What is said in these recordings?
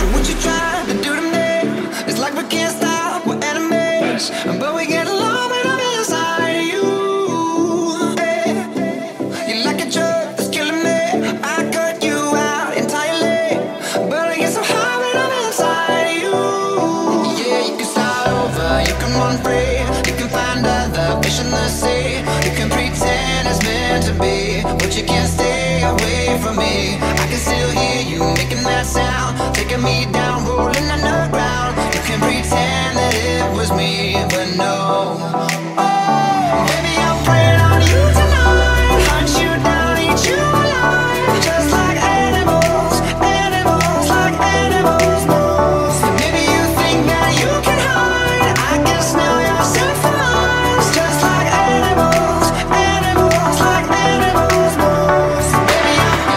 what you trying to do to me? It's like we can't stop, we're enemies, but we get along when I'm inside you. Hey, you're like a drug that's killing me. I cut you out entirely, but I get so high when I'm inside you. Yeah, you can start over, you can run free, you can find other fish in the sea. You can pretend it's meant to be, but you can't stay away from me. I can still hear you making that sound, taking me down, rolling underground. You can pretend that it was me, but no. Oh, baby, I'm praying on you tonight. Hunt you down, eat you alive, just like animals, animals, like animals move. Maybe you think that you can hide, I can smell your scent for miles, just like animals, animals, like animals move. Baby,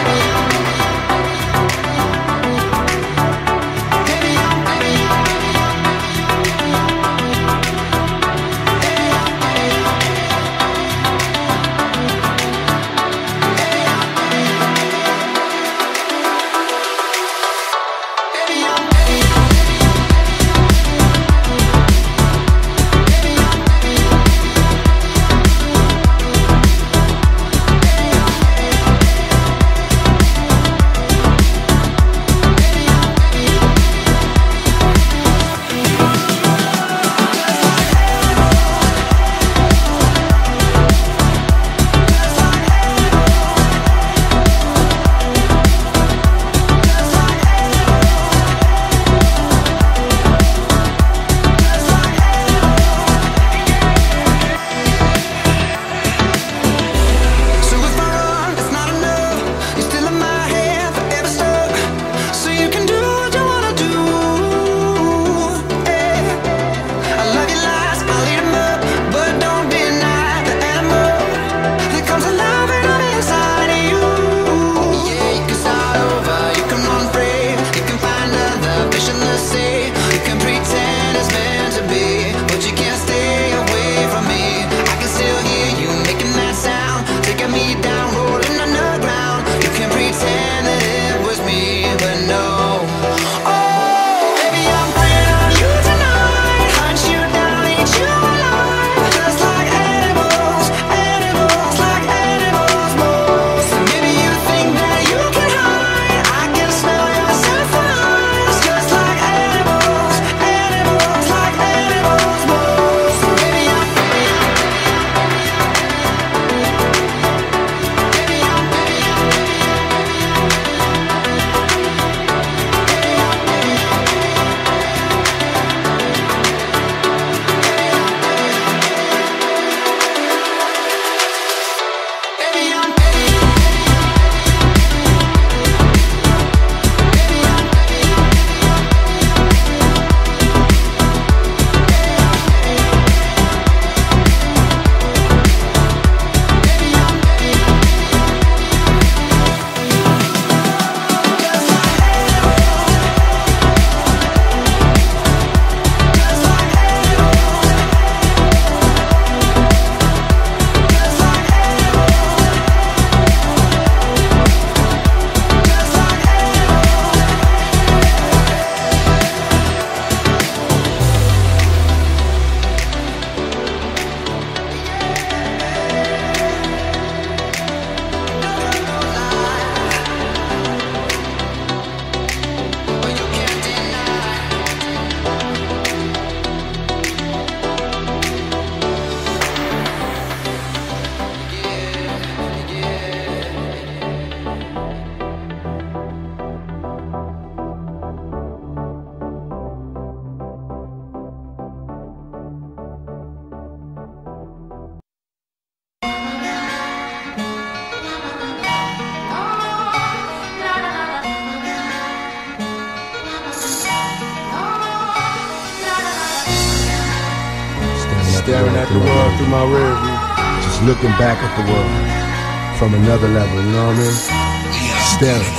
Staring at the world through my rear view. Just looking back at the world from another level, you know what I mean? Staring.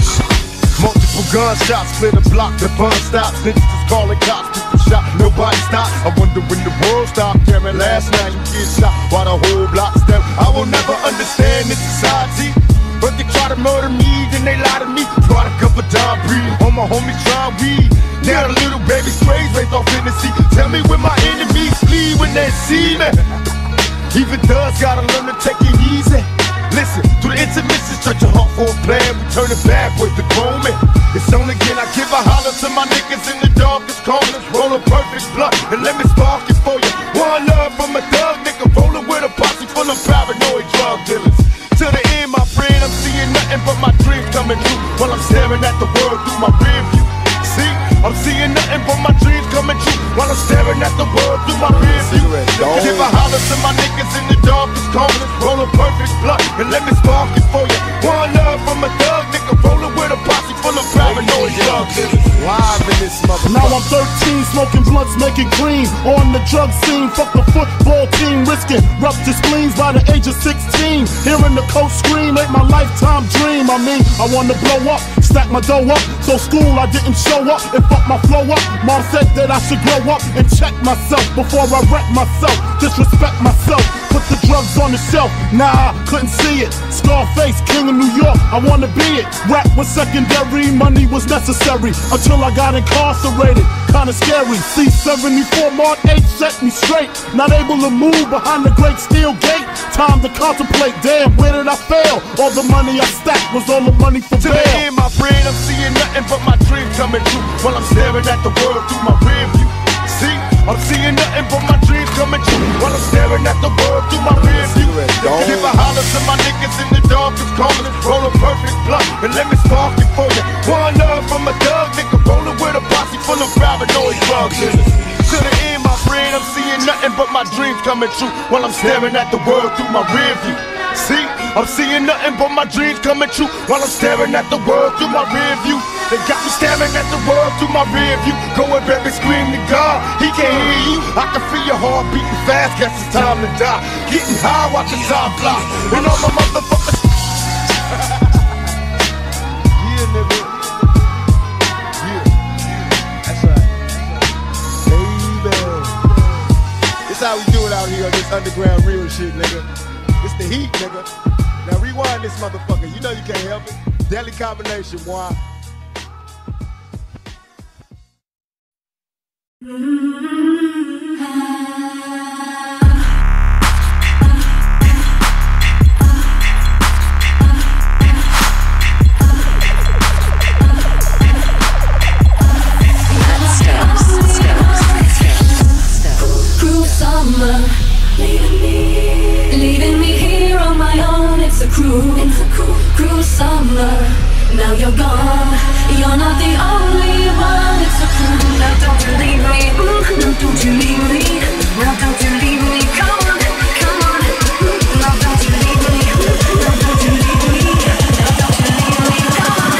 Multiple gunshots, clear the block, the fun stops. Niggas is calling cops, people shot, nobody stopped. I wonder when the world stopped caring. Last night you get shot while the whole block stepped. I will never understand this society, but they try to murder me, then they lie to me. Product of a dime I breathe. All my homies try weed. Now the little baby strays raised off in the sea. Tell me when my enemies flee when they see me. Even thugs gotta learn to take it easy. Listen, through the intermissions, stretch your heart for a plan. We turn it backwards to grown men. It's on again, I give a holler to my niggas in the darkest corners. Roll a perfect blunt and let me spark it for you. One love from a thug nigga, rolling with a posse full of paranoid drug dealers. To the end, my friend, I'm seeing nothing but my dreams coming true while I'm staring at the world through my rear view. See, I'm seeing nothing but my dreams coming true while I'm staring at the world through my rear view. Give a holler to my niggas in the darkest corners, roll a perfect blunt and let me spark it for you. One love from a thug nigga, rolling with a posse full of paranoid drug dealers. Live in this motherfucker. Now I'm 13, smoking blunts, making green. On the drug scene, fuck the football team, risking ruptured spleens by the age of 16. Hearing the coach scream ain't my lifetime dream. I mean, I wanna blow up, stack my dough up. So school I didn't show up and fuck my flow up. Mom said that I should grow up and check myself before I wreck myself. Disrespect myself, put the drugs on the shelf. Nah, couldn't see it. Scarface, king of New York, I wanna be it. Rap was secondary, money was necessary until I got incarcerated. Kinda scary. C-74 Mark 8 set me straight. Not able to move behind the great steel gate. Time to contemplate. Damn, where did I fail? All the money I stacked was all the money for bail. To the end, my friend, I'm seeing nothing but my dreams coming true while I'm staring at the world through my rear view. See, I'm seeing nothing but my dreams coming true while I'm staring at the world through my rear view. Give a holler to my niggas in the darkest corners, roll a perfect blunt and let me spark it for you. One love from a thug nigga, rolling with a posse full of paranoid drug dealers. To the end, my friend, I'm seeing nothing but my dreams coming true while I'm staring at the world through my rear view. See, I'm seeing nothing but my dreams coming true while I'm staring at the world through my rear view. They got me staring at the world through my rear view. Going back and scream to God, He can't hear you. I can feel your heart beating fast, guess it's time to die. Getting high, watching time fly, and all my motherfuckers. Yeah, nigga. Yeah, that's right. Baby, this how we do it out here on this underground real shit, nigga. It's the heat, nigga. Now rewind this motherfucker. You know you can't help it. Deadly combination, boy. Cruel summer, leaving me here on my own. It's a cruel summer. Now you're gone, you're not the only one. It's a cruel. Now don't you leave me, now don't you leave me, now don't you leave me. Come on, come on. Now don't you leave me, now don't you leave me, now don't you leave me. Come on.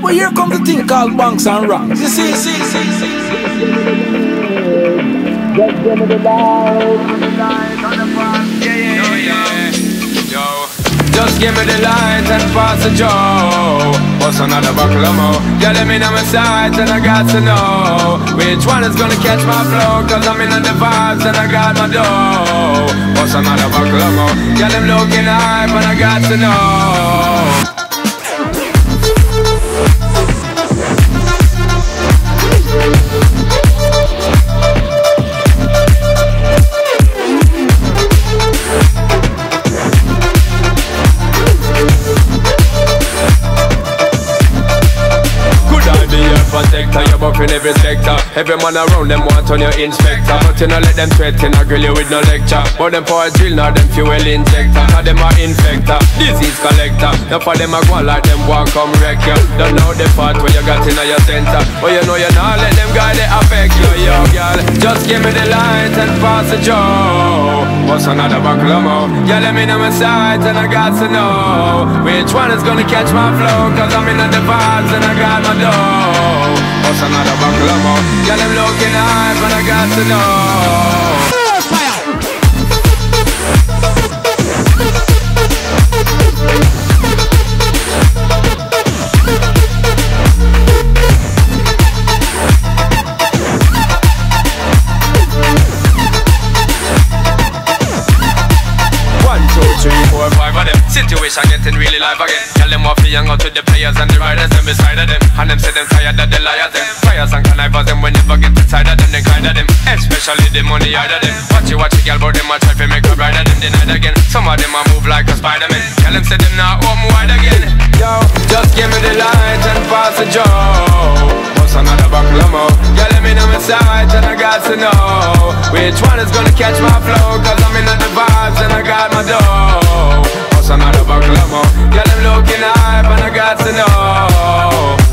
But here comes the thing called banks and rocks. You see. Just give me the light. Yo. Just give me the light and pass the Joe. What's another buckle of more? Yeah, let me know my sights and I got to know which one is gonna catch my flow. Cause I'm in on the vibes and I got my dough. What's another buckle of more? Yeah, them looking hype and I got to know. Protector, you're buff in every sector. Every man around them want on your inspector. But you know let them threaten, I grill you with no lecture. But them for a drill, now them fuel injector. Now them are infector, disease collector. Now for them I go like them walk come wreck you. Don't know the part where you got in your center. But you know you not let them guy they affect you. Yo girl, just give me the light and pass the Joe. What's another buckle of more? Yeah, let me know my sight and I got to know which one is gonna catch my flow. Cause I'm in on the vibes and I got my dough. What's another buckle of more? Yeah, them looking hype and I got to know. Situation getting really live again. Tell them what young out to the players and the riders and beside of them. And them say them tired of the liars them. Fires and connivers them when never get inside of them. They kind of them, especially the money out of them. Watch the girl but them a try to make a bride of them. Denied again. Some of them a move like a Spider-Man. Tell them say them not home wide again. Yo, just give me the light and pass the Joe. What's another buckle of more? Yeah, let me know my sight and I got to know which one is gonna catch my flow. Cause I'm in on the vibes and I got my dough. What's another buckle of more? Yeah, them looking hype and I got to know.